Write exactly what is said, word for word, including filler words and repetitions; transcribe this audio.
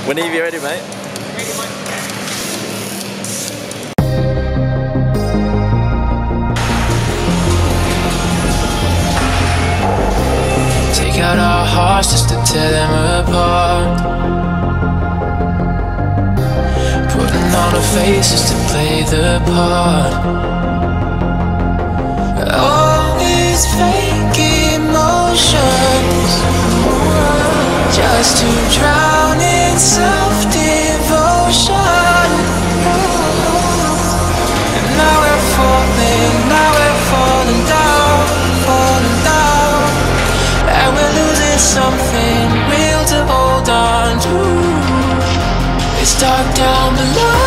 Whenever you're ready, mate. Take out our hearts just to tear them apart, putting on a face just to play the part. All these fake emotions, just to drown in self-devotion. And now we're falling, now we're falling down, falling down, and we're losing something real to hold on to. It's dark down below.